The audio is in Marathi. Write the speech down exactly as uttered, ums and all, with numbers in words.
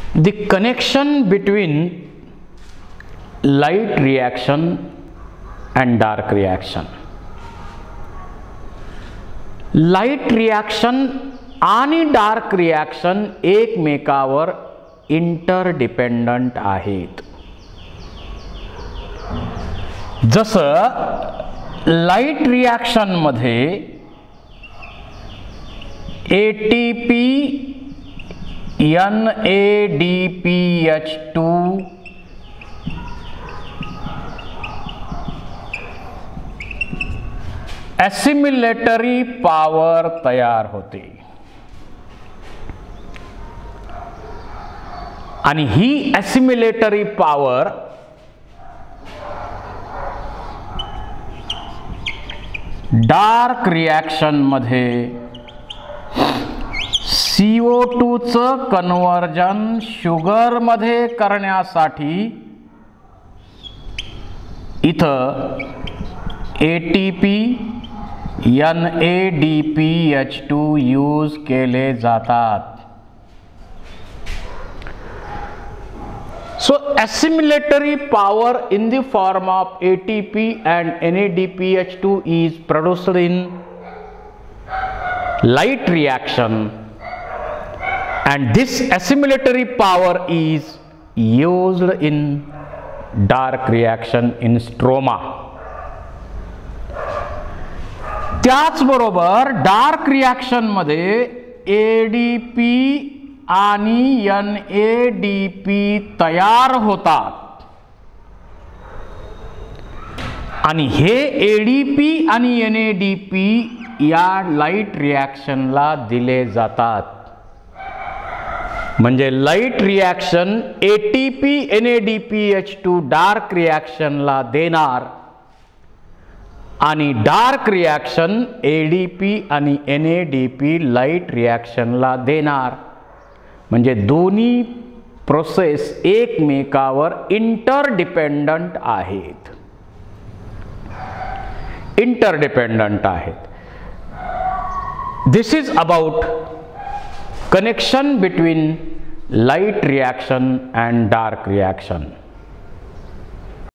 The connection between light reaction and dark reaction. Light reaction आणि डार्क रिॲक्शन एकमेकावर इंटरडिपेंडंट आहेत. जसं लाईट रिॲक्शन मध्ये ATP N A D P H two assimilatory power तयार होते आणि ही ॲसिमिलेटरी पॉवर डार्क रिॲक्शन मध्ये सी ओ टू चं कन्वर्जन शुगर मध्ये करण्यासाठी इथं ATP N A D P H two use केले जातात. So assimilatory power in the form of A T P and N A D P H two is produced in light reaction, and this assimilatory power is used in dark reaction in stroma. त्याचबरोबर डार्क रिॲक्शन मध्ये एडीपी आणि एन ए डी पी तयार होतात आणि हे एडीपी आणि एन ए डी पी या लाईट रिॲक्शनला दिले जातात. म्हणजे light reaction ATP N A D P H two dark रिॲक्शनला देणार आणि डार्क रिॲक्शन एडीपी आणि N A D P light रिॲक्शनला देणार. म्हणजे दोन्ही प्रोसेस एकमेकावर इंटरडिपेंडंट आहेत. इंटरडिपेंडंट आहेत. This is about connection between light reaction and dark reaction.